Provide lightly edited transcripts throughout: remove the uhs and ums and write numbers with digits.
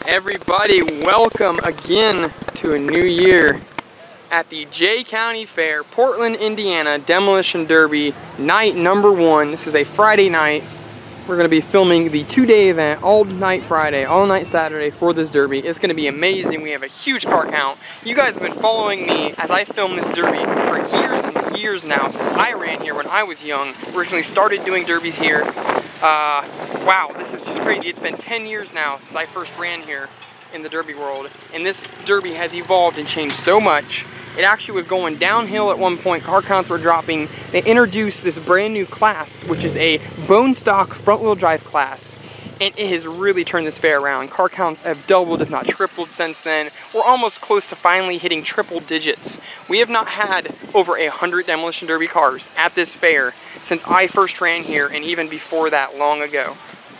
Everybody, welcome again to a new year at the Jay County Fair, Portland, Indiana, Demolition Derby, night number 1. This is a Friday night. We're going to be filming the 2-day event, all night Friday, all night Saturday for this derby. It's going to be amazing. We have a huge car count. You guys have been following me as I film this derby for years and years now, since I ran here when I was young. Originally started doing derbies here. Wow, this is just crazy. It's been 10 years now since I first ran here in the derby world, and this derby has evolved and changed so much. It actually was going downhill at one point. Car counts were dropping. They introduced this brand new class, which is a bone stock front wheel drive class, and it has really turned this fair around. Car counts have doubled, if not tripled, since then. We're almost close to finally hitting triple digits. We have not had over 100 Demolition Derby cars at this fair since I first ran here, and even before that, long ago.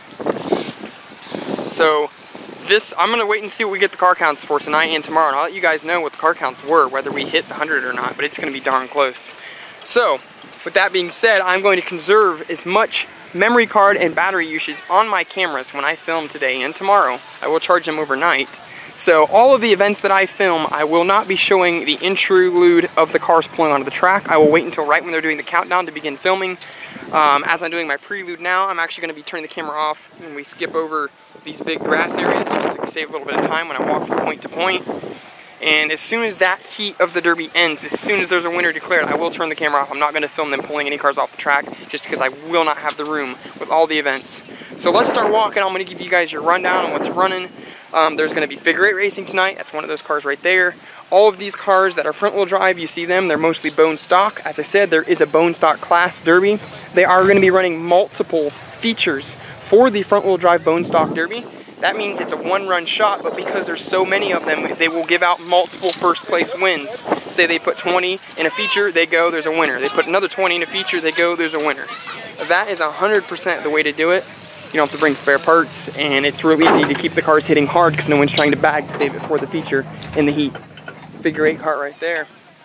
So I'm going to wait and see what we get the car counts for tonight and tomorrow, and I'll let you guys know what the car counts were, whether we hit the 100 or not, but it's going to be darn close. So, with that being said, I'm going to conserve as much memory card and battery usage on my cameras when I film today and tomorrow. I will charge them overnight. So all of the events that I film, I will not be showing the interlude of the cars pulling onto the track. I will wait until right when they're doing the countdown to begin filming. As I'm doing my prelude now, I'm actually going to be turning the camera off when we skip over these big grass areas, just to save a little bit of time when I walk from point to point. And as soon as that heat of the derby ends, as soon as there's a winner declared, I will turn the camera off. I'm not going to film them pulling any cars off the track, just because I will not have the room with all the events. So let's start walking. I'm going to give you guys your rundown on what's running. There's going to be figure 8 racing tonight. That's one of those cars right there. All of these cars that are front wheel drive, you see them, they're mostly bone stock. As I said, there is a bone stock class derby. They are going to be running multiple features for the front wheel drive bone stock derby. That means it's a one-run shot, but because there's so many of them, they will give out multiple first place wins. Say they put 20 in a feature, they go, there's a winner. They put another 20 in a feature, they go, there's a winner. That is 100% the way to do it. You don't have to bring spare parts, and it's real easy to keep the cars hitting hard because no one's trying to bag to save it for the feature in the heat. Figure 8 cart right there.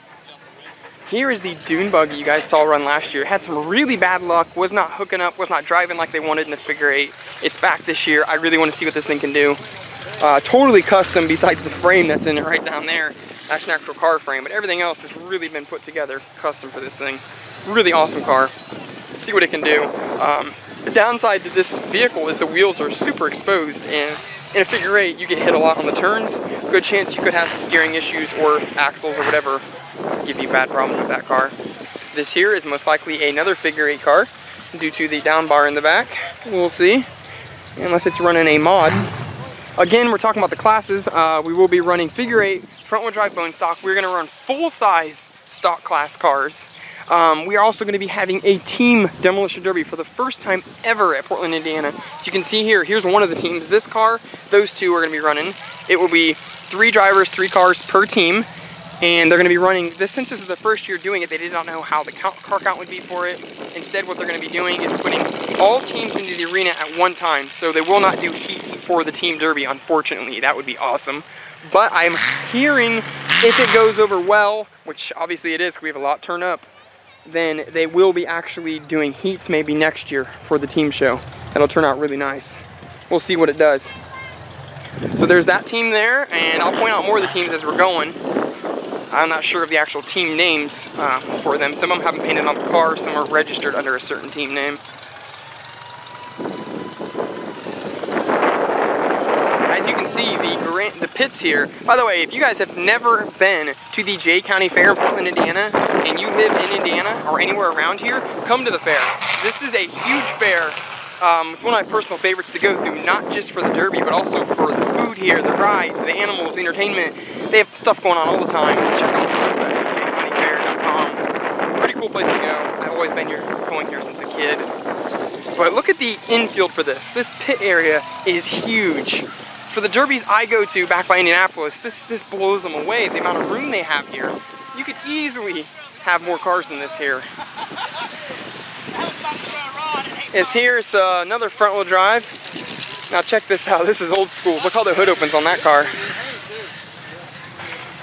Here is the dune buggy you guys saw run last year. It had some really bad luck, was not hooking up, was not driving like they wanted in the figure 8. It's back this year. I really want to see what this thing can do. Totally custom besides the frame that's in it right down there. That's an actual car frame, but everything else has really been put together custom for this thing. Really awesome car. Let's see what it can do. The downside to this vehicle is the wheels are super exposed, and in a figure 8 you get hit a lot on the turns. Good chance you could have some steering issues or axles or whatever give you bad problems with that car. This here is most likely another figure 8 car due to the down bar in the back. We'll see, unless it's running a mod. Again, we're talking about the classes. We will be running figure 8 front wheel drive bone stock. We're going to run full size stock class cars. We are also going to be having a team demolition derby for the first time ever at Portland, Indiana. So you can see here, here's one of the teams. This car, those two are going to be running. It will be 3 drivers, 3 cars per team. And they're going to be running this. Since this is the first year doing it, they did not know how the car count would be for it. Instead, what they're going to be doing is putting all teams into the arena at one time. So they will not do heats for the team derby, unfortunately. That would be awesome. But I'm hearing if it goes over well, which obviously it is because we have a lot turn up, then they will be actually doing heats maybe next year for the team show. That'll turn out really nice. We'll see what it does. So there's that team there, and I'll point out more of the teams as we're going. I'm not sure of the actual team names for them. Some of them haven't painted on the car, some are registered under a certain team name. As you can see, the pits here. By the way, if you guys have never been to the Jay County Fair in Portland, Indiana, and you live in Indiana or anywhere around here, come to the fair. This is a huge fair. It's one of my personal favorites to go through, not just for the derby, but also for the food here, the rides, the animals, the entertainment. They have stuff going on all the time. Check out the website, jaycountyfair.com. Pretty cool place to go. I've always been going here since a kid. But look at the infield for this. This pit area is huge. For the derbies I go to back by Indianapolis, this blows them away, the amount of room they have here. You could easily have more cars than this here. Here's another front wheel drive. Now check this out, this is old school. Look how the hood opens on that car.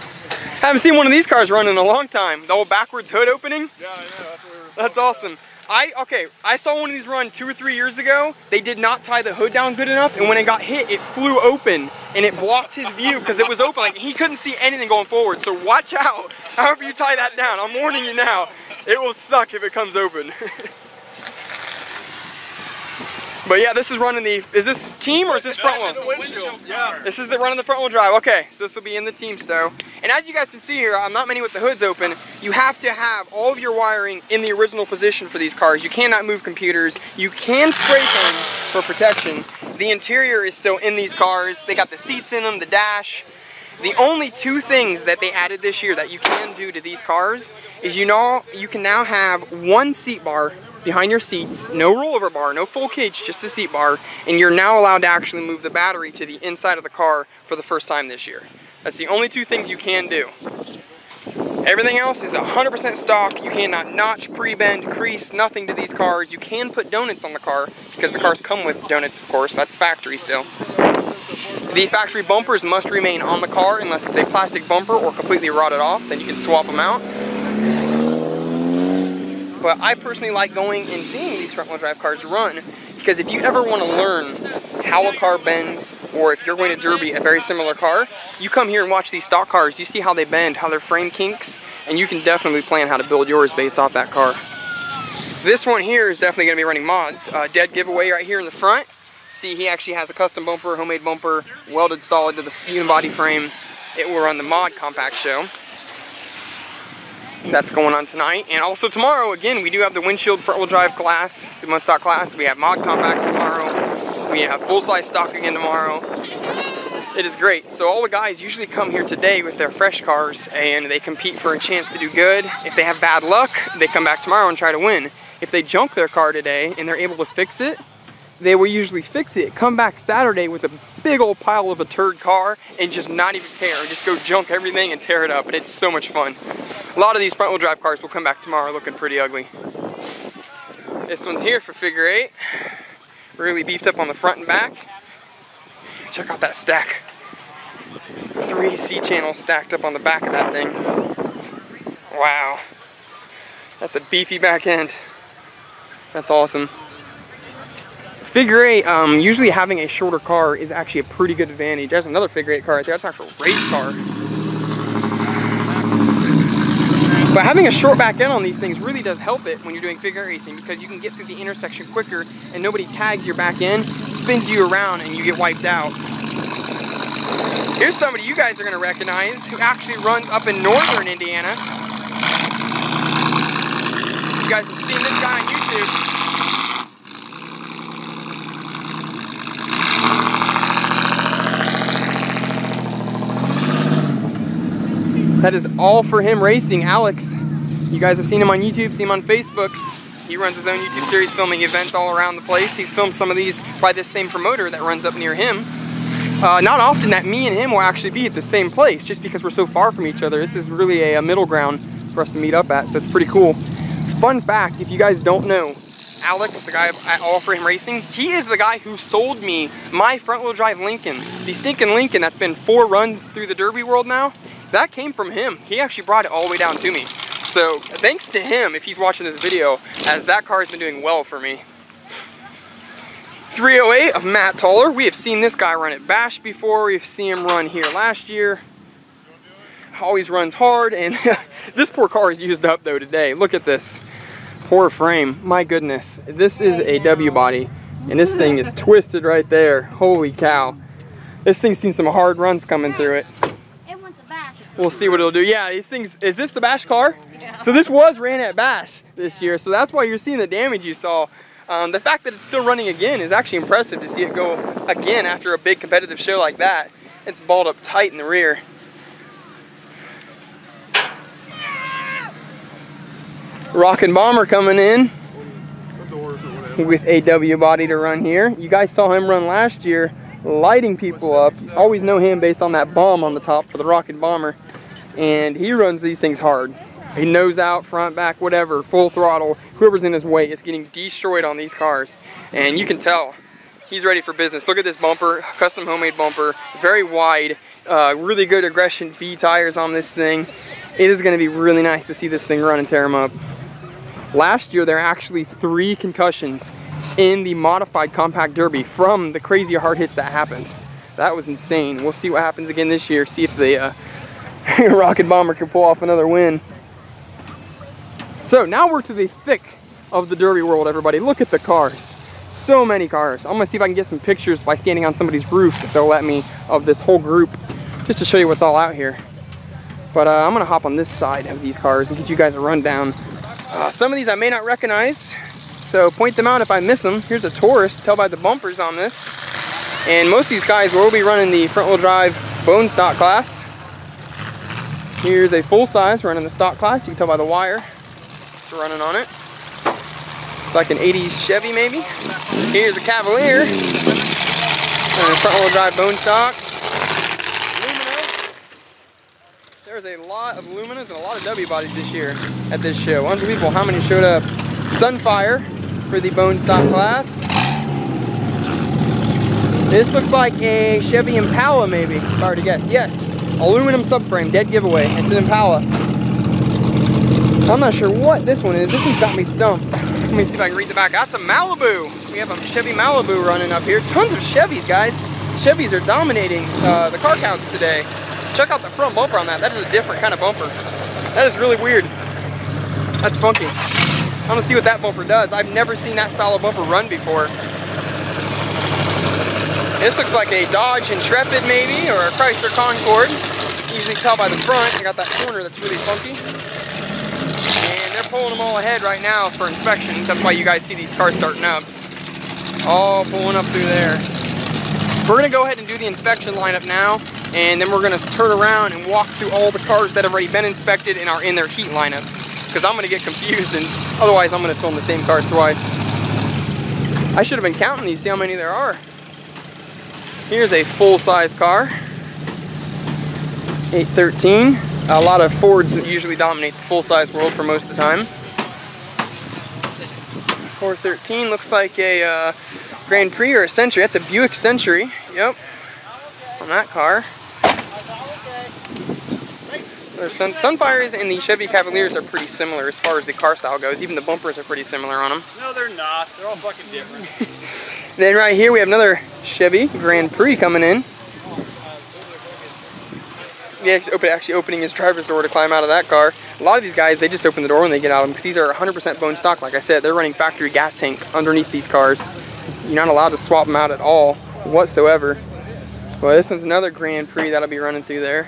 Haven't seen one of these cars run in a long time. The old backwards hood opening. Yeah, I know, that's what we were That's awesome. I saw one of these run 2 or 3 years ago. They did not tie the hood down good enough, and when it got hit, it flew open, and it blocked his view because it was open. Like, he couldn't see anything going forward, so watch out. However you tie that down, I'm warning you now. It will suck if it comes open. But yeah, this is running the, is this team or is this front wheel? Yeah. This is the running the front wheel drive. Okay, so this will be in the team stow. And as you guys can see here, I'm not many with the hoods open. You have to have all of your wiring in the original position for these cars. You cannot move computers. You can spray foam for protection. The interior is still in these cars. They got the seats in them, the dash. The only 2 things that they added this year that you can do to these cars is you can now have 1 seat bar behind your seats, no rollover bar, no full cage, just a seat bar, and you're now allowed to actually move the battery to the inside of the car for the first time this year. That's the only 2 things you can do. Everything else is 100% stock. You cannot notch, pre-bend, crease, nothing to these cars. You can put donuts on the car because the cars come with donuts, of course. That's factory still. The factory bumpers must remain on the car unless it's a plastic bumper or completely rotted off. Then you can swap them out. But I personally like going and seeing these front-wheel drive cars run because if you ever want to learn how a car bends, or if you're going to derby a very similar car, you come here and watch these stock cars. You see how they bend, how their frame kinks, and you can definitely plan how to build yours based off that car. This one here is definitely going to be running mods. Dead giveaway right here in the front. See, he actually has a custom bumper, homemade bumper, welded solid to the unibody frame. It will run the mod compact show. That's going on tonight. And also tomorrow, again, we do have the windshield front-wheel drive class, the mud stock class. We have mod compacts tomorrow. We have full-size stock again tomorrow. It is great. So all the guys usually come here today with their fresh cars and they compete for a chance to do good. If they have bad luck, they come back tomorrow and try to win. If they junk their car today and they're able to fix it, they will usually fix it, come back Saturday with a big old pile of a turd car and just not even care. Just go junk everything and tear it up, and it's so much fun. A lot of these front wheel drive cars will come back tomorrow looking pretty ugly. This one's here for figure 8. Really beefed up on the front and back. Check out that stack. 3 C-channels stacked up on the back of that thing. Wow. That's a beefy back end. That's awesome. Figure 8, usually having a shorter car is actually a pretty good advantage. There's another figure 8 car right there. That's an actual race car. But having a short back end on these things really does help it when you're doing figure 8 racing because you can get through the intersection quicker and nobody tags your back end, spins you around, and you get wiped out. Here's somebody you guys are going to recognize who actually runs up in northern Indiana. You guys have seen this guy on YouTube. That is all for him racing, Alex. You guys have seen him on YouTube, seen him on Facebook. He runs his own YouTube series filming events all around the place. He's filmed some of these by this same promoter that runs up near him. Not often that me and him will actually be at the same place just because we're so far from each other. This is really a middle ground for us to meet up at, so it's pretty cool. Fun fact, if you guys don't know, Alex, the guy at All For Him Racing, he is the guy who sold me my front-wheel drive Lincoln. The stinking Lincoln that's been 4 runs through the derby world now. That came from him. He actually brought it all the way down to me. So thanks to him if he's watching this video, as that car has been doing well for me. 308 of Matt Toller. We have seen this guy run at Bash before. We've seen him run here last year. Always runs hard, and this poor car is used up though today. Look at this. Poor frame. My goodness. This is a W body, and this thing is twisted right there. Holy cow. This thing's seen some hard runs coming through it. We'll see what it'll do. Yeah, these things, is this the Bash car? Yeah. So this was ran at Bash this year, so that's why you're seeing the damage you saw. The fact that it's still running again is actually impressive to see it go again after a big competitive show like that. It's balled up tight in the rear. Rockin' Bomber coming in with a W body to run here. You guys saw him run last year, lighting people up. Always know him based on that bomb on the top for the Rockin' Bomber. And he runs these things hard. He nose out, front, back, whatever, full throttle. Whoever's in his way is getting destroyed on these cars. And you can tell he's ready for business. Look at this bumper, custom homemade bumper, very wide, really good aggression V tires on this thing. It is going to be really nice to see this thing run and tear him up. Last year, there were actually 3 concussions in the modified compact derby from the crazy hard hits that happened. That was insane. We'll see what happens again this year. See if the Rocket Bomber can pull off another win. So now we're to the thick of the derby world, everybody. Look at the cars. So many cars. I'm gonna see if I can get some pictures by standing on somebody's roof, if they'll let me, of this whole group, just to show you what's all out here. But I'm gonna hop on this side of these cars and get you guys a rundown. Some of these I may not recognize, so point them out if I miss them. Here's a Taurus, tell by the bumpers on this. And most of these guys will be running the front wheel drive bone stock class. Here's a full size running the stock class. You can tell by the wire it's running on it. It's like an 80s Chevy maybe. Here's a Cavalier running front wheel drive bone stock. There's a lot of Luminas and a lot of W bodies this year at this show. Unbelievable how many showed up. Sunfire for the bone stock class. This looks like a Chevy Impala maybe, if I were to guess. Yes, aluminum subframe, dead giveaway. It's an Impala. I'm not sure what this one is. This one's got me stumped. Let me see if I can read the back. That's a Malibu. We have a Chevy Malibu running up here. Tons of Chevys, guys. Chevys are dominating the car counts today. Check out the front bumper on that. That is a different kind of bumper. That is really weird. That's funky. I'm gonna see what that bumper does. I've never seen that style of bumper run before. This looks like a Dodge Intrepid maybe, or a Chrysler Concorde. You can usually tell by the front. I got that corner that's really funky. And they're pulling them all ahead right now for inspections. That's why you guys see these cars starting up. All pulling up through there. We're gonna go ahead and do the inspection lineup now, and then we're gonna turn around and walk through all the cars that have already been inspected and are in their heat lineups, because I'm gonna get confused, and otherwise I'm gonna film the same cars twice. I should have been counting these, see how many there are. Here's a full-size car, 813. A lot of Fords that usually dominate the full-size world for most of the time. 413 looks like a Grand Prix or a Century. That's a Buick Century. Yep. On that car. There's some Sunfires and the Chevy Cavaliers are pretty similar as far as the car style goes. Even the bumpers are pretty similar on them. No, they're not. They're all fucking different. Then right here we have another Chevy Grand Prix coming in. Yeah, actually opening his driver's door to climb out of that car. A lot of these guys, they just open the door when they get out of them because these are 100% bone stock. Like I said, they're running factory gas tank underneath these cars. You're not allowed to swap them out at all whatsoever. Well, this one's another Grand Prix that'll be running through there.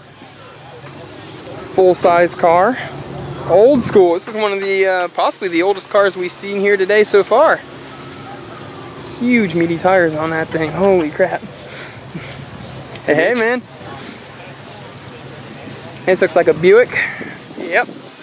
Full-size car. Old school. This is one of the, possibly the oldest cars we've seen here today so far. Huge meaty tires on that thing. Holy crap. Hey, man. This looks like a Buick. Yep.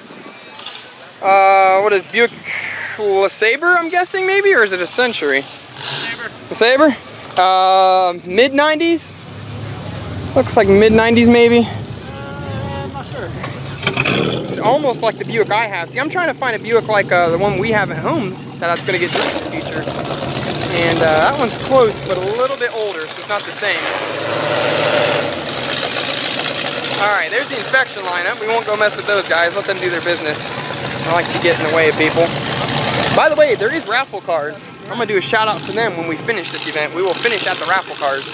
What is Buick? LeSabre, I'm guessing maybe, or is it a Century? LeSabre. Mid 90s. Looks like mid 90s maybe. I'm not sure. It's almost like the Buick I have. See, I'm trying to find a Buick like the one we have at home that's going to get used in the future. And that one's close, but a little bit older, so it's not the same. Alright, there's the inspection lineup. We won't go mess with those guys. Let them do their business. I like to get in the way of people. By the way, there is raffle cars. I'm going to do a shout out for them when we finish this event. We will finish at the raffle cars.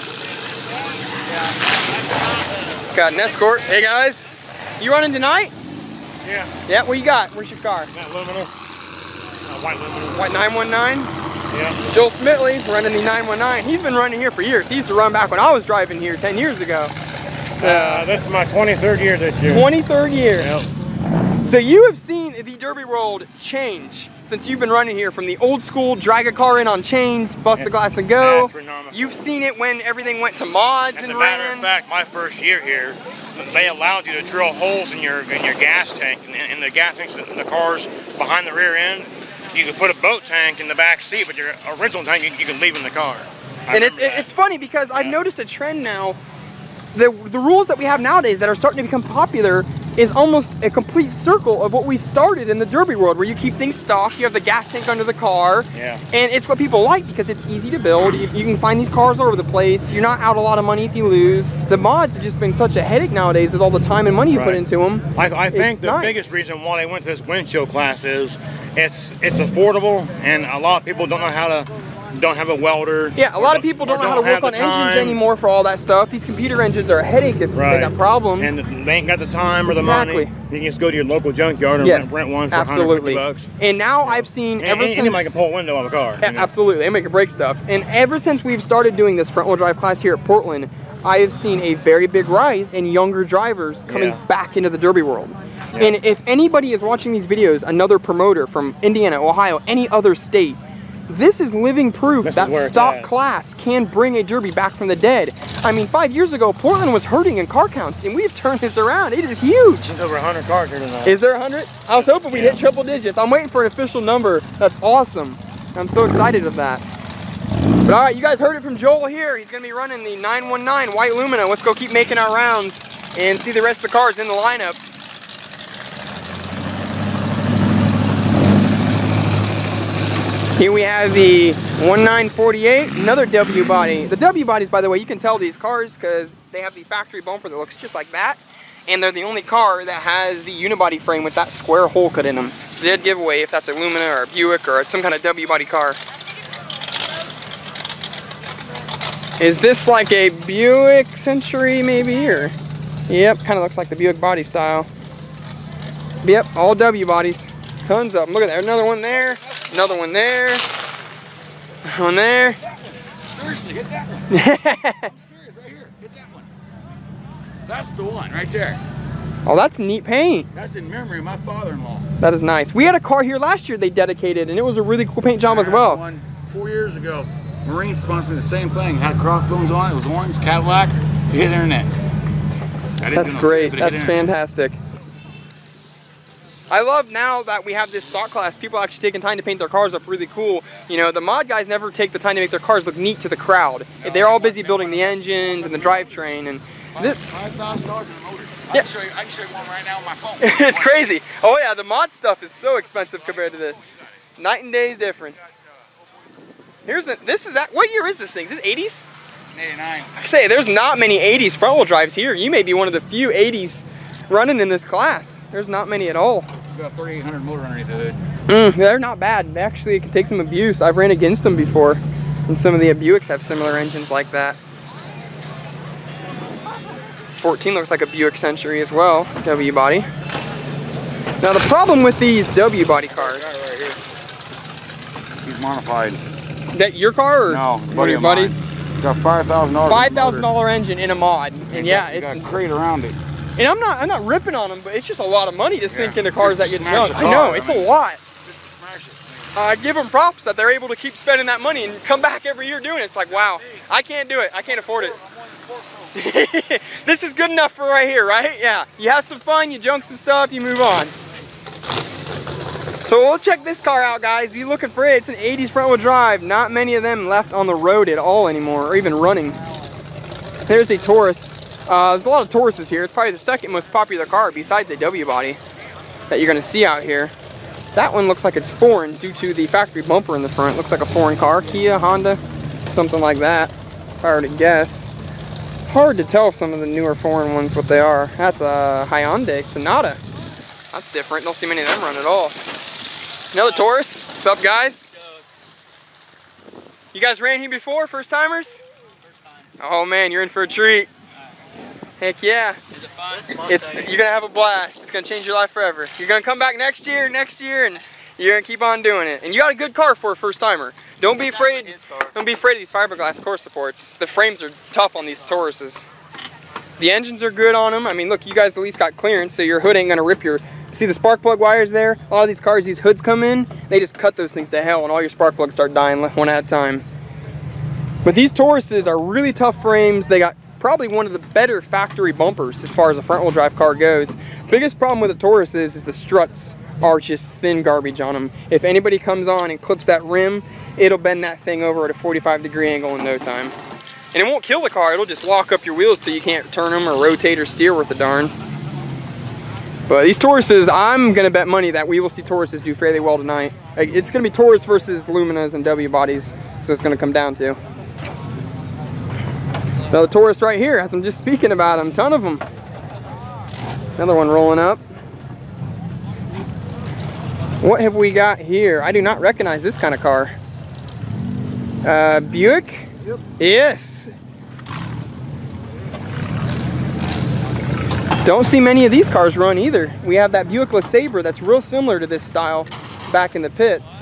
Got an Escort. Hey guys, you running tonight? Yeah. Yeah, what you got? Where's your car? That Lumina. White Lumina. White 919? Yeah. Joel Smitley running the 919. He's been running here for years. He used to run back when I was driving here 10 years ago. This is my 23rd year this year. 23rd year. Yep. So you have seen the Derby world change since you've been running here, from the old school drag a car in on chains, bust the glass and go. You've seen it when everything went to mods and ran. As a matter of fact, my first year here, they allowed you to drill holes in your gas tank, in the gas tanks in the cars behind the rear end. You could put a boat tank in the back seat, but your original tank you can leave in the car. And it's funny because I've noticed a trend now. The rules that we have nowadays that are starting to become popular, is almost a complete circle of what we started in the derby world, where you keep things stock, you have the gas tank under the car, yeah. And it's what people like because it's easy to build. You can find these cars all over the place. You're not out a lot of money if you lose. The mods have just been such a headache nowadays with all the time and money you put into them. I think the biggest reason why they went to this windshield class is it's affordable, and a lot of people don't have a welder. Yeah, a lot of people don't know how to work on engines anymore for all that stuff. These computer engines are a headache if they got problems. And they ain't got the time or the money. You can just go to your local junkyard and rent one for $150. And now I've seen ever since anybody can pull a window of a car. Absolutely, they make or break stuff. And ever since we've started doing this front wheel drive class here at Portland, I have seen a very big rise in younger drivers coming back into the derby world. Yeah. And if anybody is watching these videos, another promoter from Indiana, Ohio, any other state, this is living proof that stock class can bring a derby back from the dead. I mean, 5 years ago, Portland was hurting in car counts, and we've turned this around. It is huge. There's over 100 cars here tonight. Is there 100? I was hoping we'd hit triple digits. I'm waiting for an official number. That's awesome. I'm so excited of that. But all right, you guys heard it from Joel here. He's going to be running the 919 white Lumina. Let's go keep making our rounds and see the rest of the cars in the lineup. Here we have the 1948, another W body. The W bodies, by the way, you can tell these cars because they have the factory bumper that looks just like that. And they're the only car that has the unibody frame with that square hole cut in them. It's a dead giveaway if that's a Lumina or a Buick or some kind of W body car. Is this like a Buick Century maybe, or? Yep, kind of looks like the Buick body style. Yep, all W bodies. Tons of them. Look at that. Another one there. Another one there. One there. Seriously, hit that one. I'm serious, right here. Hit that one. That's the one right there. Oh, that's neat paint. That's in memory of my father-in-law. That is nice. We had a car here last year they dedicated, and it was a really cool paint job as well. One 4 years ago. Marine sponsored me the same thing. Had crossbones on it. It was orange, Cadillac. It hit internet. That's great. That's fantastic. I love now that we have this stock class, people are actually taking time to paint their cars up really cool. You know, the mod guys never take the time to make their cars look neat to the crowd. They're all busy building the engines and the drivetrain. And $5,000 in the motor. I can show you one right now on my phone. It's crazy. Oh yeah, the mod stuff is so expensive compared to this. Night and day's difference. What year is this thing? Is it 80s? It's an 89. I say, there's not many 80s front wheel drives here. You may be one of the few 80s running in this class. There's not many at all. We've got a 3800 motor underneath the hood. They're not bad. They actually can take some abuse. I've ran against them before, and some of the Buicks have similar engines like that. 14 looks like a Buick Century as well, W body. Now the problem with these W body cars. Right here. He's modified. That your car or no, one of your buddies? Got $5,000. $5,000 engine in a mod, and yeah, it's got a crate around it. And I'm not ripping on them, but it's just a lot of money to sink into cars that get junk. I know, it's a lot. I give them props that they're able to keep spending that money and come back every year doing it. It's like, wow, I can't do it. I can't afford it. This is good enough for right here, right? Yeah. You have some fun, you junk some stuff, you move on. So we'll check this car out, guys. Be looking for it. It's an 80s front wheel drive. Not many of them left on the road at all anymore, or even running. There's a Taurus. There's a lot of Tauruses here. It's probably the second most popular car besides a W body that you're gonna see out here. That one looks like it's foreign due to the factory bumper in the front. Looks like a foreign car, Kia, Honda, something like that, if I were to guess. Hard to tell if some of the newer foreign ones what they are. That's a Hyundai Sonata. That's different. Don't see many of them run at all. Another Taurus. What's up, guys? You guys ran here before, first timers? First time. Oh man, you're in for a treat. Heck yeah. Is it fun? You're gonna have a blast. It's gonna change your life forever. You're gonna come back next year, and you're gonna keep on doing it. And you got a good car for a first timer. Don't be afraid. Don't be afraid of these fiberglass core supports. The frames are tough on these Tauruses. The engines are good on them. I mean, look, you guys at least got clearance, so your hood ain't gonna rip your. See the spark plug wires there? A lot of these cars, these hoods come in, they just cut those things to hell, and all your spark plugs start dying one at a time. But these Tauruses are really tough frames. They got probably one of the better factory bumpers as far as a front wheel drive car goes. Biggest problem with the Taurus is the struts are just thin garbage on them. If anybody comes on and clips that rim, it'll bend that thing over at a 45-degree angle in no time. And it won't kill the car, it'll just lock up your wheels till you can't turn them or rotate or steer worth a darn. But these Tauruses, I'm gonna bet money that we will see Tauruses do fairly well tonight. Like, it's gonna be Taurus versus Luminas and W bodies, so it's gonna come down to. Another Taurus right here, as I'm just speaking about them, ton of them. Another one rolling up. What have we got here? I do not recognize this kind of car. Buick? Yep. Yes. Don't see many of these cars run either. We have that Buick LeSabre that's real similar to this style back in the pits.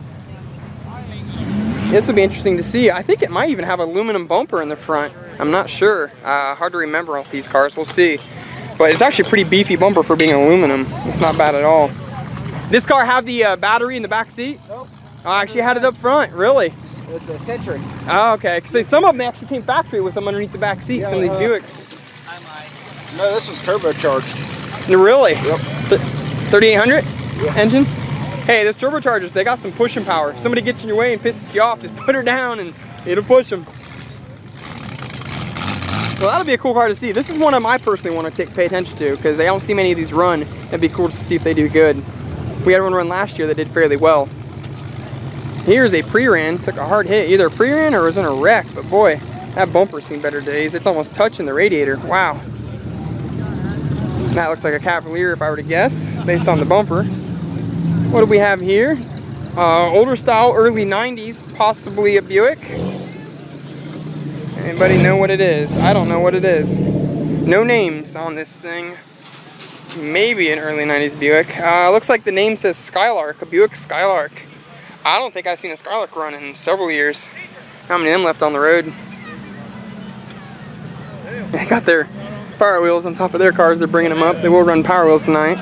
This will be interesting to see. I think it might even have aluminum bumper in the front. I'm not sure. Hard to remember all these cars. We'll see. But it's actually a pretty beefy bumper for being aluminum. It's not bad at all. This car have the battery in the back seat? Nope. Oh, I actually had it up front. Really? It's a Century. Oh, okay. Because some of them actually came factory with them underneath the back seat. Some of these Buicks. No, this was turbocharged. Really? Yep. 3800 engine? Hey, those turbochargers, they got some pushing power. If somebody gets in your way and pisses you off, just put her down and it'll push them. Well, that'll be a cool car to see. This is one of them I personally want to pay attention to because I don't see many of these run. It'd be cool to see if they do good. We had one run last year that did fairly well. Here's a pre-ran, took a hard hit. Either a pre-ran or was in a wreck, but boy, that bumper's seen better days. It's almost touching the radiator. Wow. That looks like a Cavalier if I were to guess, based on the bumper. What do we have here? Older style, early 90s, possibly a Buick. Anybody know what it is? I don't know what it is. No names on this thing. Maybe an early 90s Buick. Looks like the name says Skylark, a Buick Skylark. I don't think I've seen a Skylark run in several years. How many of them left on the road? They got their Power Wheels on top of their cars. They're bringing them up. They will run Power Wheels tonight.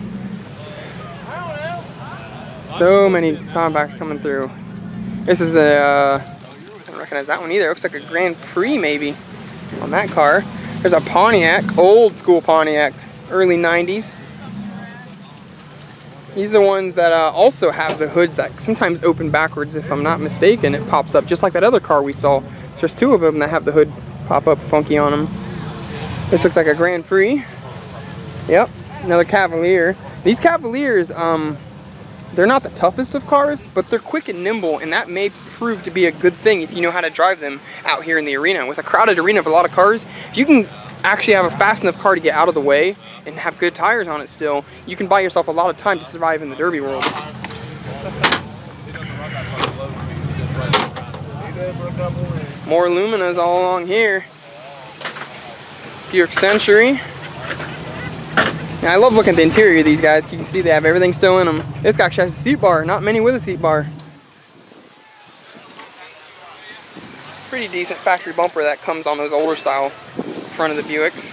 So many compacts coming through. This is a, I don't recognize that one either. It looks like a Grand Prix maybe on that car. There's a Pontiac, old school Pontiac, early 90s. These are the ones that also have the hoods that sometimes open backwards. If I'm not mistaken, it pops up just like that other car we saw. There's two of them that have the hood pop up funky on them. This looks like a Grand Prix. Yep, another Cavalier. These Cavaliers, they're not the toughest of cars, but they're quick and nimble, and that may prove to be a good thing if you know how to drive them out here in the arena. With a crowded arena of a lot of cars, if you can actually have a fast enough car to get out of the way and have good tires on it still, you can buy yourself a lot of time to survive in the derby world. More Luminas all along here. Buick Century. Now, I love looking at the interior of these guys. You can see they have everything still in them. This guy actually has a seat bar. Not many with a seat bar. Pretty decent factory bumper that comes on those older style front of the Buicks.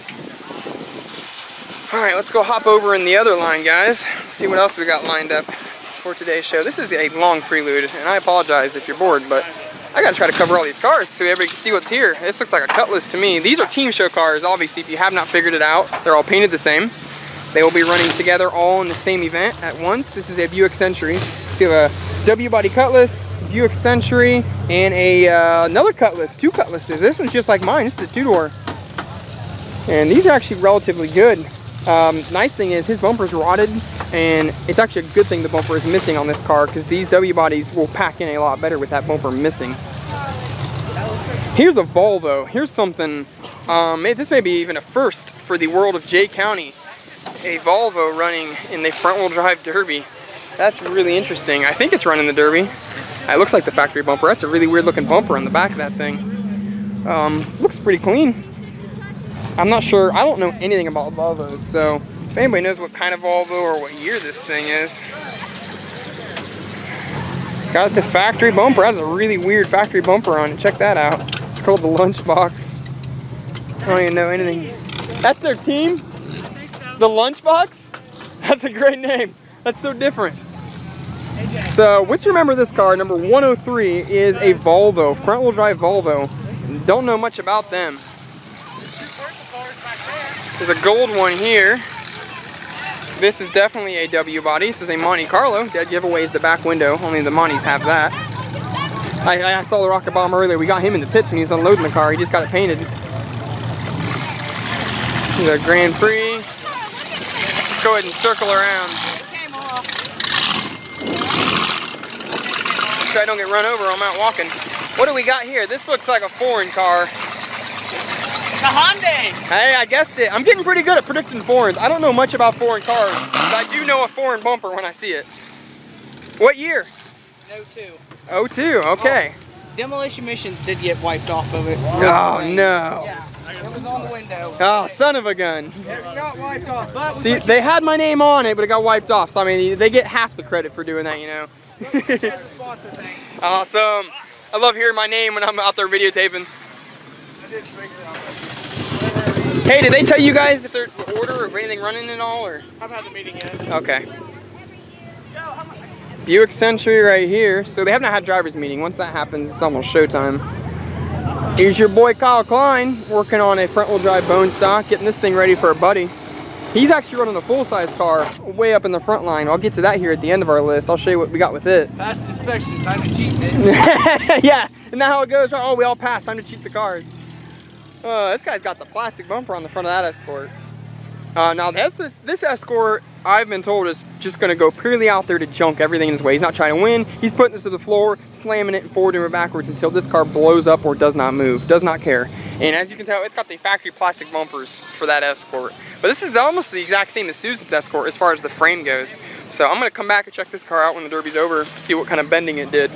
Alright, let's go hop over in the other line, guys. See what else we got lined up for today's show. This is a long prelude, and I apologize if you're bored, but I gotta try to cover all these cars so everybody can see what's here. This looks like a Cutlass to me. These are team show cars, obviously, if you have not figured it out. They're all painted the same. They will be running together all in the same event at once. This is a Buick Century. So you have a W-body Cutlass, Buick Century, and another Cutlass, two Cutlasses. This one's just like mine. This is a two-door. And these are actually relatively good. Nice thing is his bumper's rotted, and it's actually a good thing the bumper is missing on this car because these W bodies will pack in a lot better with that bumper missing. Here's a Volvo. Here's something, this may be even a first for the world of Jay County. A Volvo running in the front wheel drive derby. That's really interesting. I think it's running the derby. It looks like the factory bumper. That's a really weird looking bumper on the back of that thing. Looks pretty clean. I'm not sure, I don't know anything about Volvos, so if anybody knows what kind of Volvo or what year this thing is. It's got the factory bumper. It has a really weird factory bumper on it. Check that out. It's called the Lunchbox. I don't even know anything. That's their team? The Lunchbox? That's a great name. That's so different. So, let's remember this car, number 103, is a Volvo, front wheel drive Volvo. Don't know much about them. There's a gold one here. This is definitely a W body. This is a Monte Carlo. Dead giveaway is the back window. Only the Montes have that. I saw the Rocket Bomb earlier. We got him in the pits when he was unloading the car. He just got it painted. There's a Grand Prix. Let's go ahead and circle around. It came off. Make sure I don't get run over. I'm out walking. What do we got here? This looks like a foreign car. It's a Hyundai. Hey, I guessed it. I'm getting pretty good at predicting foreigns. I don't know much about foreign cars, but I do know a foreign bumper when I see it. What year? No 2. 02, okay. Demolition Missions did get wiped off of it. Oh, no. Yeah, it was on the window. Oh, son of a gun. It got wiped off. But See, they had my name on it, but it got wiped off. So, I mean, they get half the credit for doing that, you know. it's a sponsor thing. Awesome. I love hearing my name when I'm out there videotaping. Hey, did they tell you guys if there's the order or if anything running at all, or? I haven't had the meeting yet. Okay. Buick Century right here. So they have not had driver's meeting. Once that happens, it's almost showtime. Here's your boy Kyle Klein working on a front wheel drive bone stock, getting this thing ready for a buddy. He's actually running a full-size car way up in the front line. I'll get to that here at the end of our list. I'll show you what we got with it. Passed inspection, time to cheat, man. Yeah, isn't that how it goes? Oh, we all passed, time to cheat the cars. This guy's got the plastic bumper on the front of that Escort. Now this Escort, I've been told, is just gonna go purely out there to junk everything in his way. He's not trying to win. He's putting it to the floor, slamming it forward and backwards until this car blows up or does not move, does not care. And as you can tell, it's got the factory plastic bumpers for that Escort. But this is almost the exact same as Susan's Escort as far as the frame goes. So I'm gonna come back and check this car out when the derby's over, see what kind of bending it did.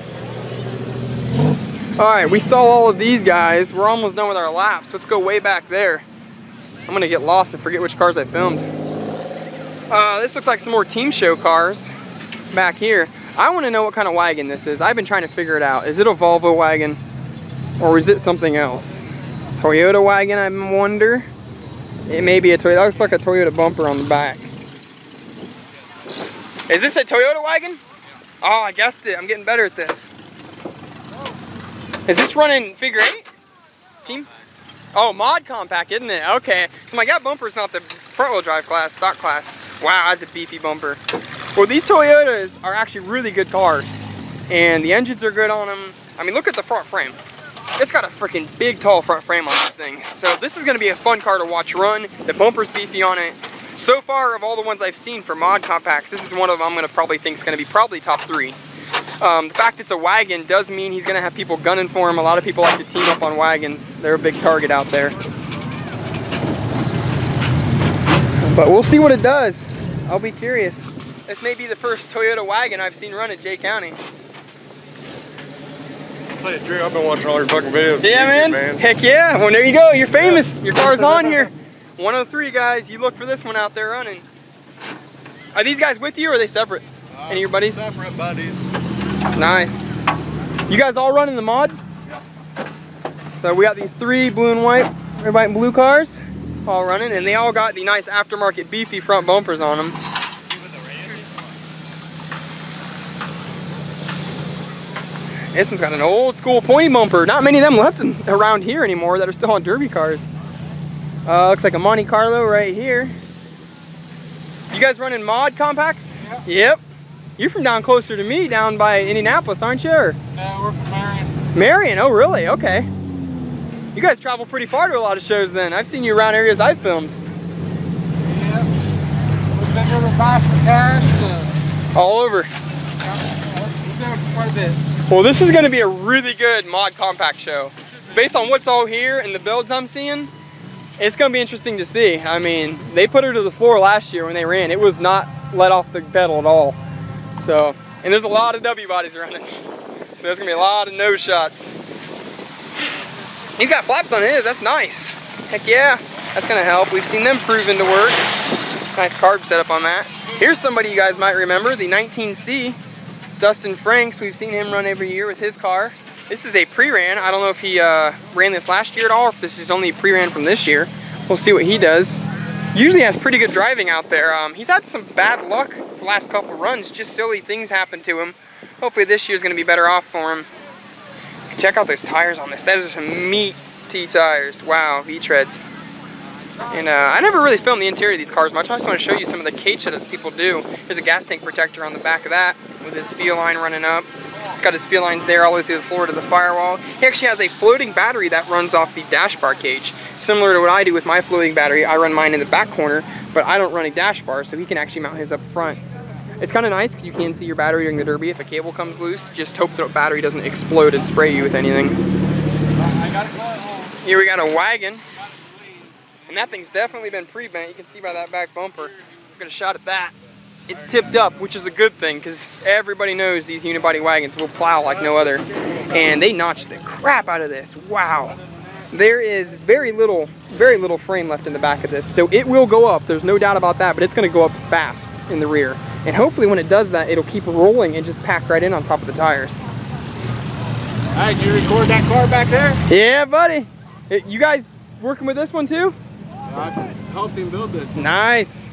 All right, we saw all of these guys. We're almost done with our laps. Let's go way back there. I'm gonna get lost and forget which cars I filmed. This looks like some more team show cars back here. I wanna know what kind of wagon this is. I've been trying to figure it out. Is it a Volvo wagon or is it something else? Toyota wagon, I wonder. It may be a Toyota. That looks like a Toyota bumper on the back. Is this a Toyota wagon? Oh, I guessed it. I'm getting better at this. Is this running figure 8? Team? Oh, mod compact, isn't it? Okay. So my that bumper's not the front wheel drive class, stock class. Wow, that's a beefy bumper. Well, these Toyotas are actually really good cars. And the engines are good on them. I mean, look at the front frame. It's got a freaking big, tall front frame on this thing. So this is gonna be a fun car to watch run. The bumper's beefy on it. So far, of all the ones I've seen for mod compacts, this is one of them I'm gonna probably think is gonna be probably top 3. The fact it's a wagon does mean he's gonna have people gunning for him. A lot of people like to team up on wagons. They're a big target out there. But we'll see what it does. I'll be curious. This may be the first Toyota wagon I've seen run at Jay County. I'll tell you the truth, I've been watching all your fucking videos. Yeah, YouTube, man. Heck yeah. Well, there you go. You're famous. Your car's on here. 103, guys. You look for this one out there running. Are these guys with you or are they separate? Any of your buddies? Separate buddies. Nice. You guys all running the mod? Yeah. So we got these 3 blue and white and blue cars all running, and they all got the nice aftermarket beefy front bumpers on them. This one's got an old school pointy bumper. Not many of them left around here anymore that are still on derby cars. Looks like a Monte Carlo right here. You guys running mod compacts? Yeah. Yep. You're from down closer to me, down by Indianapolis, aren't you? Or? No, we're from Marion. Marion, oh really? Okay. You guys travel pretty far to a lot of shows then. I've seen you around areas I've filmed. Yeah. We've been to the Bass for Cash. All over. We've been quite a bit. Well, this is gonna be a really good mod compact show. Based on what's all here and the builds I'm seeing, it's gonna be interesting to see. I mean, they put her to the floor last year when they ran. It was not let off the pedal at all. So, and there's a lot of W bodies running. So there's gonna be a lot of nose shots. He's got flaps on his, that's nice. Heck yeah, that's gonna help. We've seen them proven to work. Nice carb setup on that. Here's somebody you guys might remember, the 19C, Dustin Franks. We've seen him run every year with his car. This is a pre-ran. I don't know if he ran this last year at all, or if this is only pre-ran from this year. We'll see what he does. Usually has pretty good driving out there. He's had some bad luck the last couple runs, just silly things happen to him. Hopefully this year's gonna be better off for him. Check out those tires on this. Those are some meaty tires. Wow, V-treads. And I never really filmed the interior of these cars much. I just want to show you some of the cage setups people do. There's a gas tank protector on the back of that with his fuel line running up. He's got his fuel lines there all the way through the floor to the firewall. He actually has a floating battery that runs off the dash bar cage. Similar to what I do with my floating battery, I run mine in the back corner but I don't run a dash bar, so he can actually mount his up front. It's kind of nice because you can see your battery during the derby. If a cable comes loose, just hope the battery doesn't explode and spray you with anything. Here we got a wagon, and that thing's definitely been pre-bent. You can see by that back bumper. Get a shot at that. It's tipped up, which is a good thing because everybody knows these unibody wagons will plow like no other, and they notched the crap out of this. Wow. There is very little frame left in the back of this, so it will go up. There's no doubt about that, but it's going to go up fast in the rear. And hopefully when it does that, it'll keep rolling and just pack right in on top of the tires. All right, did you record that car back there? Yeah, buddy. You guys working with this one too? I helped him build this. Nice.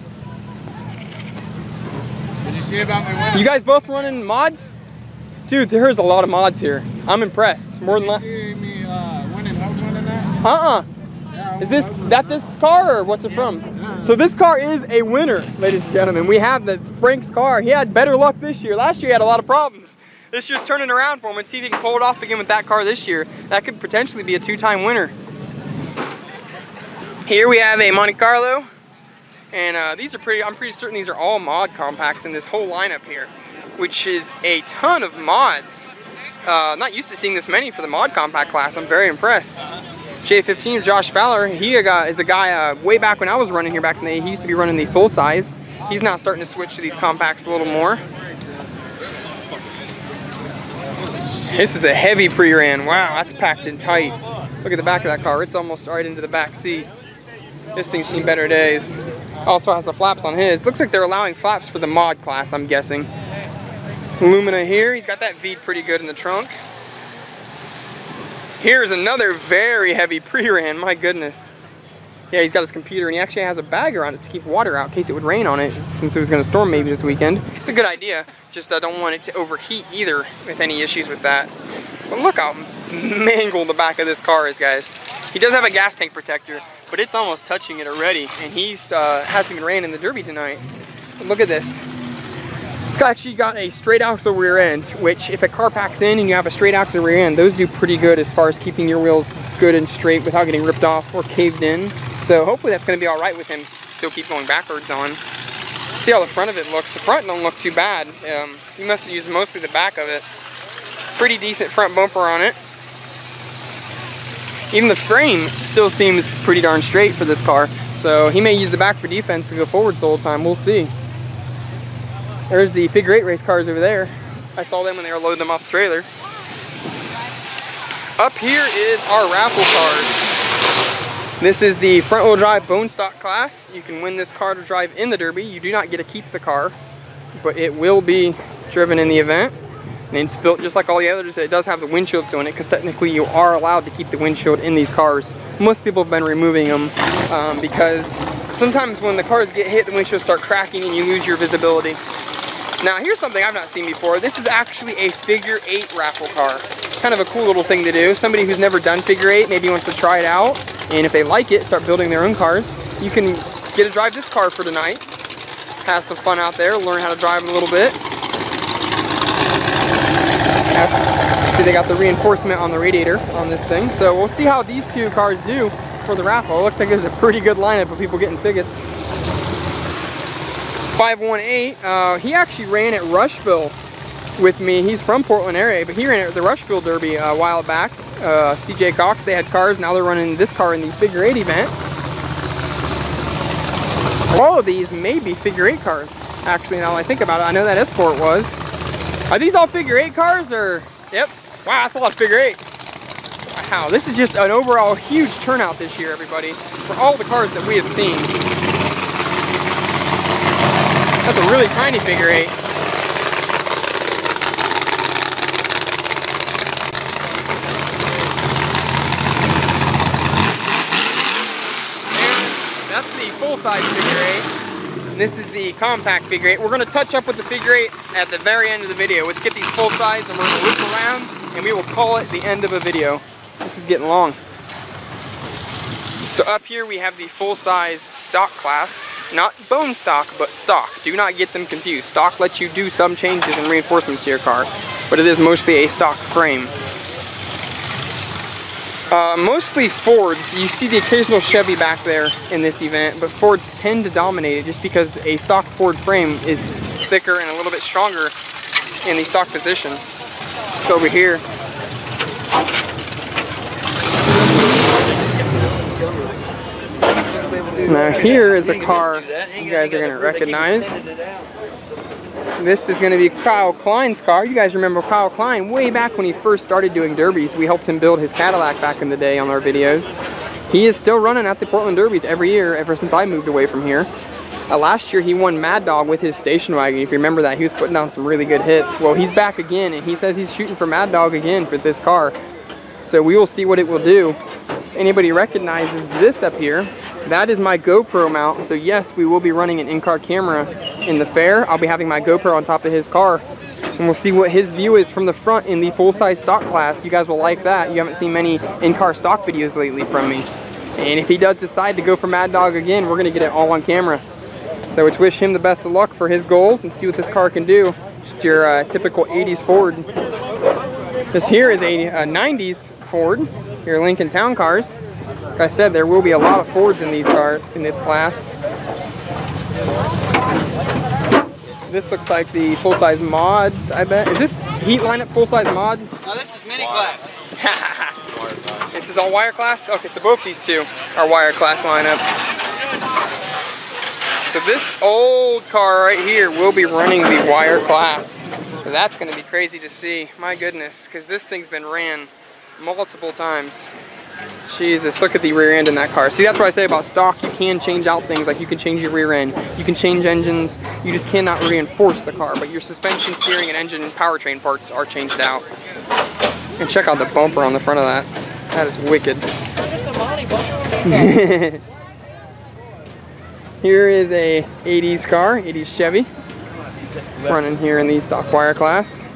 Did you see about my winner? You guys both running mods? Dude, there's a lot of mods here. I'm impressed. More than Did you see me winning house running that? Yeah, is this car or what's it from? Yeah. So this car is a winner, ladies and gentlemen. We have the Frank's car. He had better luck this year. Last year he had a lot of problems. This year's turning around for him, and see if he can pull it off again with that car this year. That could potentially be a two-time winner. Here we have a Monte Carlo, and these are I'm pretty certain these are all mod compacts in this whole lineup here, which is a ton of mods. I'm not used to seeing this many for the mod compact class. I'm very impressed. J15 Josh Fowler, he is a guy way back when I was running here back in the day. He used to be running the full size. He's now starting to switch to these compacts a little more. This is a heavy pre-ran. Wow, that's packed in tight. Look at the back of that car. It's almost right into the back seat. This thing's seen better days. Also has the flaps on his. Looks like they're allowing flaps for the mod class, I'm guessing. Lumina here. He's got that V'd pretty good in the trunk. Here's another very heavy pre-ran. My goodness. Yeah, he's got his computer, and he actually has a bag around it to keep water out in case it would rain on it, since it was going to storm maybe this weekend. It's a good idea, just I don't want it to overheat either with any issues with that. But look how mangled the back of this car is, guys. He does have a gas tank protector, but it's almost touching it already, and he's hasn't even ran in the Derby tonight. But look at this. It's actually got a straight axle rear end, which if a car packs in and you have a straight axle rear end, those do pretty good as far as keeping your wheels good and straight without getting ripped off or caved in. So hopefully that's going to be all right with him. Still keep going backwards on. See how the front of it looks. The front don't look too bad. He must have used mostly the back of it. Pretty decent front bumper on it. Even the frame still seems pretty darn straight for this car. So he may use the back for defense and go forwards the whole time. We'll see. There's the figure 8 race cars over there. I saw them when they were loading them off the trailer. Up here is our raffle cars. This is the front wheel drive bone stock class. You can win this car to drive in the Derby. You do not get to keep the car, but it will be driven in the event. And it's built just like all the others. It does have the windshield still in it, because technically you are allowed to keep the windshield in these cars. Most people have been removing them because sometimes when the cars get hit, the windshields start cracking and you lose your visibility. Now here's something I've not seen before. This is actually a figure 8 raffle car. Kind of a cool little thing to do. Somebody who's never done figure 8 maybe wants to try it out, and if they like it, start building their own cars. You can get to drive this car for tonight. Have some fun out there, learn how to drive them a little bit. See, they got the reinforcement on the radiator on this thing, so we'll see how these two cars do for the raffle. It looks like there's a pretty good lineup of people getting tickets. 518, he actually ran at Rushville with me. He's from Portland area, but he ran at the Rushville Derby a while back. CJ Cox, they had cars, now they're running this car in the figure 8 event. All of these may be figure 8 cars, actually, now that I think about it. I know that Escort was. Are these all figure 8 cars, or? Yep. Wow, that's a lot of figure 8. Wow, this is just an overall huge turnout this year, everybody, for all the cars that we have seen. That's a really tiny figure 8. That's the full-size figure 8. And this is the compact figure 8. We're going to touch up with the figure 8 at the very end of the video. Let's get these full-size and we're going to loop around and we will call it the end of a video. This is getting long. So up here we have the full-size stock class. Not bone stock, but stock. Do not get them confused. Stock lets you do some changes and reinforcements to your car, but it is mostly a stock frame. Mostly Fords. You see the occasional Chevy back there in this event, but Fords tend to dominate it just because a stock Ford frame is thicker and a little bit stronger in the stock position. Let's go over here. Now here is a car you guys are going to recognize. This is going to be Kyle Klein's car. You guys remember Kyle Klein way back when he first started doing derbies. We helped him build his Cadillac back in the day on our videos. He is still running at the Portland Derbies every year ever since I moved away from here. Last year he won Mad Dog with his station wagon. If you remember that, he was putting down some really good hits. Well, he's back again and he says he's shooting for Mad Dog again for this car. So we will see what it will do. Anybody recognizes this up here, that is my GoPro mount. So yes, we will be running an in-car camera in the fair. I'll be having my GoPro on top of his car. And we'll see what his view is from the front in the full-size stock class. You guys will like that. You haven't seen many in-car stock videos lately from me. And if he does decide to go for Mad Dog again, we're gonna get it all on camera. So let's wish him the best of luck for his goals and see what this car can do. Just your typical 80s Ford. This here is a 90s Ford, your Lincoln Town Cars. Like I said, there will be a lot of Fords in these cars in this class. This looks like the full-size mods, I bet. Is this heat lineup full-size mod? No, this is mini class. This is all wire class? Okay, so both these two are wire class lineup. So this old car right here will be running the wire class. So that's gonna be crazy to see, my goodness, because this thing's been ran multiple times. Jesus, look at the rear end in that car. See, that's what I say about stock. You can change out things, like you can change your rear end, you can change engines, you just cannot reinforce the car, but your suspension, steering, and engine and powertrain parts are changed out. And check out the bumper on the front of that. That is wicked. Here is a 80s car, 80s Chevy, running here in the stock wire class.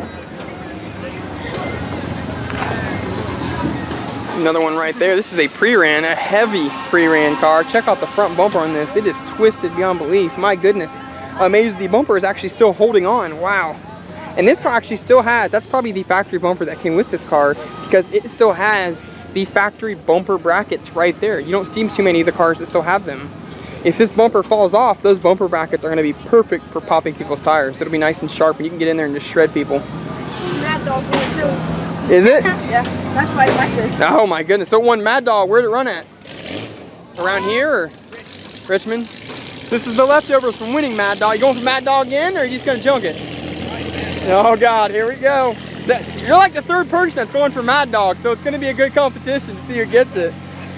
Another one right there. This is a pre-ran, a heavy pre-ran car. Check out the front bumper on this. It is twisted beyond belief. My goodness. Amazed the bumper is actually still holding on. Wow. And this car actually still has, that's probably the factory bumper that came with this car, because it still has the factory bumper brackets right there. You don't see too many of the cars that still have them. If this bumper falls off, those bumper brackets are going to be perfect for popping people's tires. It'll be nice and sharp and you can get in there and just shred people. Mad Dog won too. Is it? Yeah, that's why I like this. Oh my goodness. So one Mad Dog, where'd it run at? Around here or Richmond? So this is the leftovers from winning Mad Dog. You going for Mad Dog again or are you just going to junk it? Oh God, here we go. You're like the third person that's going for Mad Dog, so it's going to be a good competition to see who gets it.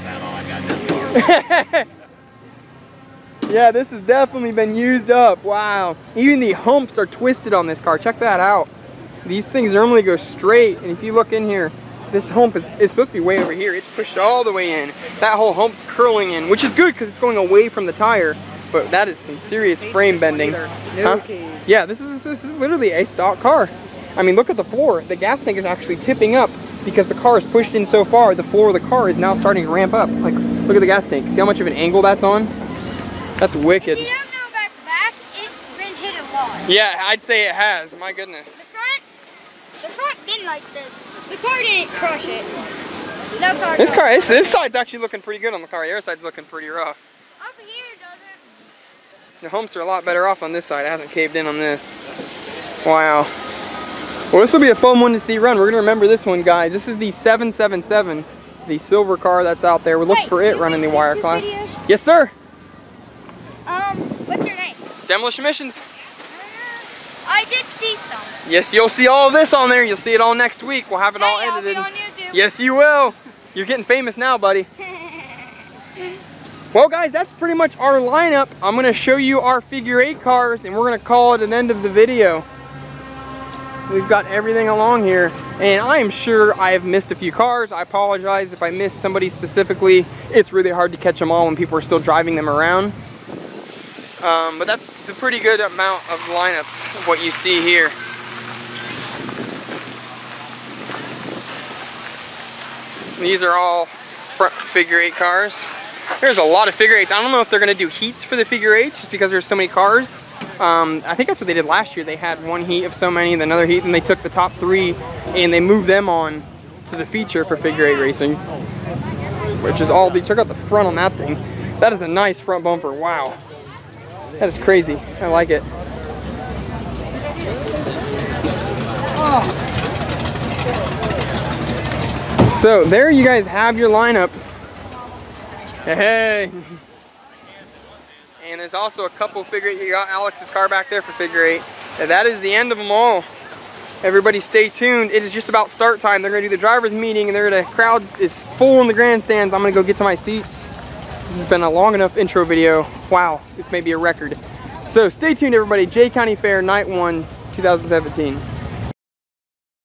Yeah, this has definitely been used up. Wow. Even the humps are twisted on this car. Check that out. These things normally go straight, and if you look in here, this hump is supposed to be way over here. It's pushed all the way in. That whole hump's curling in, which is good because it's going away from the tire, but that is some serious frame bending. Huh? Yeah, this is literally a stock car. I mean, look at the floor. The gas tank is actually tipping up because the car is pushed in so far. The floor of the car is now starting to ramp up. Like, look at the gas tank. See how much of an angle that's on? That's wicked. If you don't know about the back, it's been hit a lot. Yeah, I'd say it has. My goodness. The front been like this. The car didn't crush it. No car. This side's actually looking pretty good on the car. The other side's looking pretty rough. Up here it doesn't. The humps are a lot better off on this side. It hasn't caved in on this. Wow. Well, this will be a fun one to see run. We're gonna remember this one, guys. This is the 777, the silver car that's out there. We're looking for it running the wire class. Videos? Yes, sir. What's your name? Demolition Missions. I did see some. Yes, you'll see all of this on there. You'll see it all next week. We'll have it all I'll edited. be on YouTube. Yes, you will. You're getting famous now, buddy. Well, guys, that's pretty much our lineup. I'm going to show you our figure 8 cars, and we're going to call it an end of the video. We've got everything along here, and I am sure I have missed a few cars. I apologize if I missed somebody specifically. It's really hard to catch them all when people are still driving them around. But that's the pretty good amount of lineups of what you see here. These are all front figure 8 cars. There's a lot of figure 8s. I don't know if they're going to do heats for the figure 8s just because there's so many cars. I think that's what they did last year. They had one heat of so many, then another heat, and they took the top 3 and they moved them on to the feature for figure 8 racing, which is all the, check out the front on that thing. That is a nice front bumper, wow. That is crazy, I like it. So there you guys have your lineup. Hey. And there's also a couple figure 8. You got Alex's car back there for figure 8. And that is the end of them all. Everybody stay tuned. It is just about start time. They're gonna do the driver's meeting and the crowd is full in the grandstands. I'm gonna go get to my seats. This has been a long enough intro video. Wow, this may be a record. So stay tuned everybody. Jay County Fair, night 1, 2017.